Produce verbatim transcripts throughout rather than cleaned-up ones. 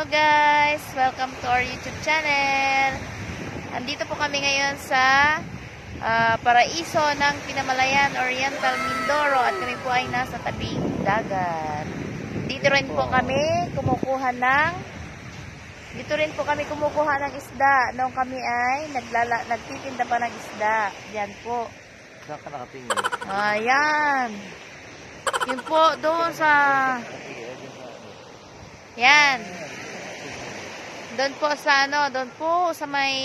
Hello guys! Welcome to our YouTube channel. Andito po kami ngayon sa uh, paraiso ng Pinamalayan Oriental, Mindoro, at kami po ay nasa tabing dagat. Dito rin po kami kumukuha ng Dito rin po kami kumukuha ng isda. Noong kami ay naglala, nagtitinda pa ng isda. Yan po. Saan ka nakatingin? Ayan. Yun po doon sa Yan. Doon po sa ano, doon po sa may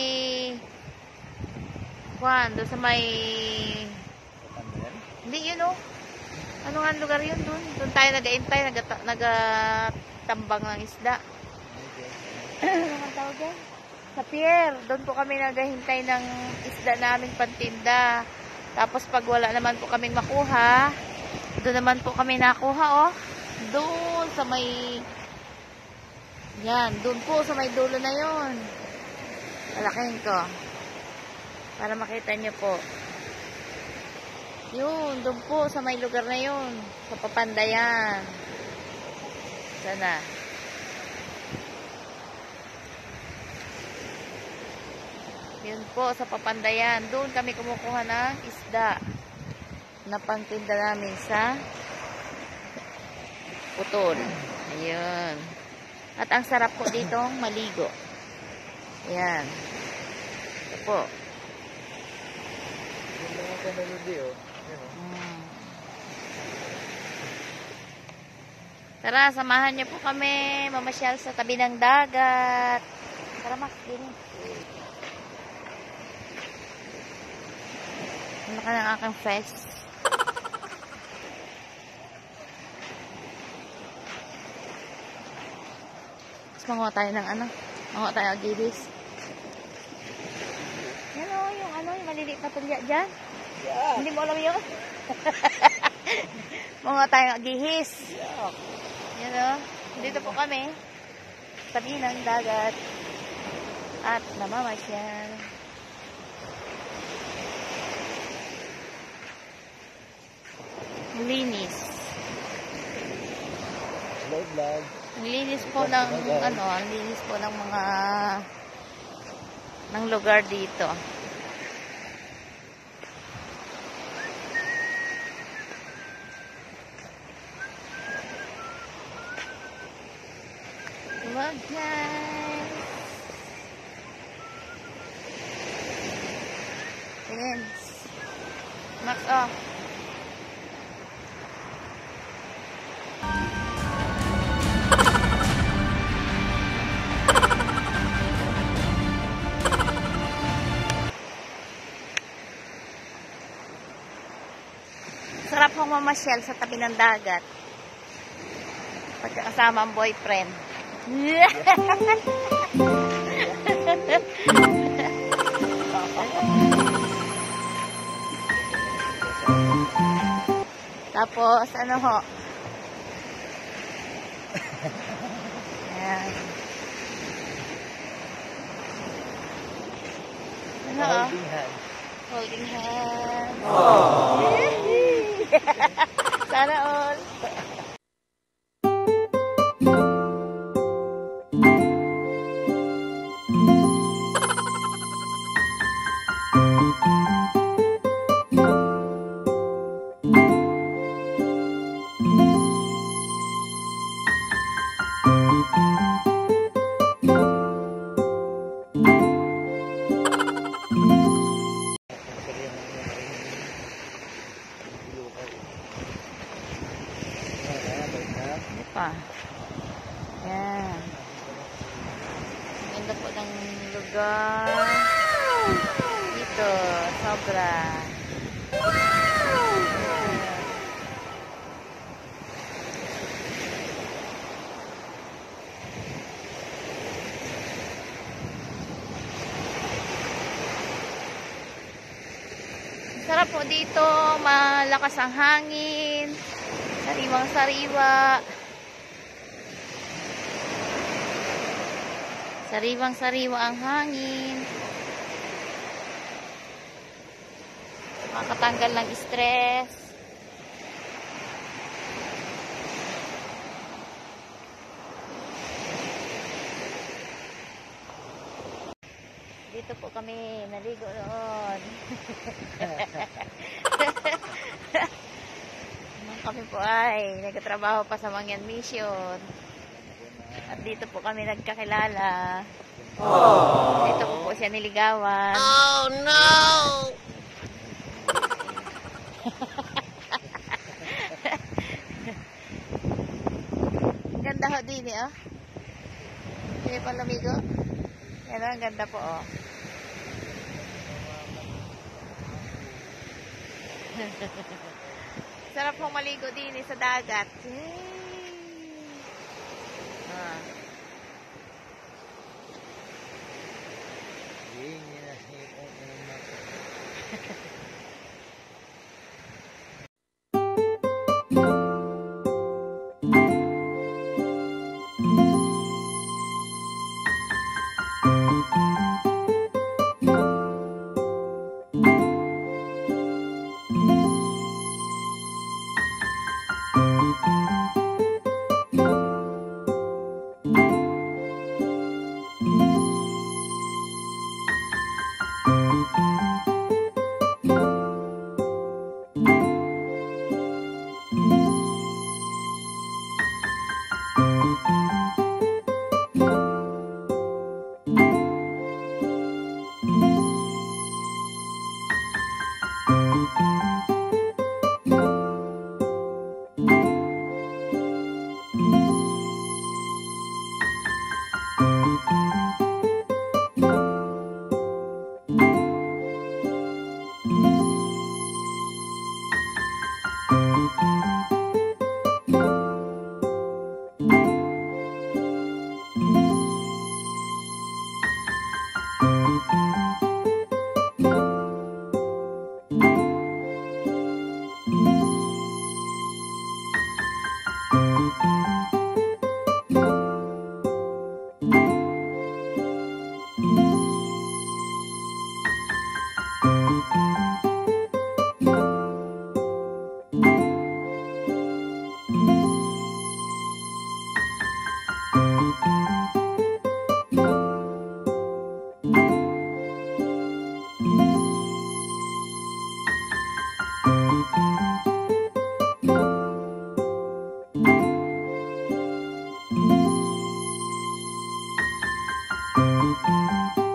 Juan, doon sa may Hindi yun oh. Ano nga lugar yun doon? Doon tayo nag-aintay, nag-tambang ng isda. Ano nga tawag yan? Sa pier. Doon po kami naghahintay ng isda naming pantinda. Tapos pag wala naman po kaming makuha, doon naman po kami nakuha oh. Doon sa may Yan, doon po sa may dulo na yun. Malaking ko. Para makita nyo po. Yun, doon po sa may lugar na yun. Sa Papandayan. Sana. Yun po, sa Papandayan. Doon kami kumukuha ng isda na pangtinda namin sa putol. Ayun. At ang sarap po ditong maligo. Ayan. Ito po. Hmm. Tara, samahan niyo po kami mamasyal sa tabi ng dagat. Tara, Max, din. Ano ka ng aking face? Manguha tayo ng ano, manguha tayo ng gibis. Yan o, yung ano, yung maliliit na tulya dyan. Yeah. Hindi mo alam yun? Manguha tayo ng gihis. Yeah. Yan o, dito po kami, tabi ng dagat, at namamasyal. Linis. Vlog, vlog. Ang linis po ng ano, ang linis po ng mga ng lugar dito. Wag guys. Ayan. Max off. Sarap pong mamasyal sa tabi ng dagat. Pagkakasama ang boyfriend. Tapos, ano ho? Ayan. Ano ho? Holding hands. Holding hands. Sana all. Pa. Yan. Ganda po ng lugar. Dito. Sobra. Sarap po dito. Malakas ang hangin. Sariwang sariwa. Sariwang-sariwa ang hangin. Makakatanggal ng stress. Dito po kami naligo noon. Kami po ay nagtatrabaho pa sa Mangyan Mission. At dito po kami nagkakilala. Aww. Dito po po siya niligawan. Oh no! Ganda ho din eh, oh. Hindi pa lumigo. Yan oh, ang ganda po, oh. Sarap pong maligo din eh, sa dagat. Ah. Thank you.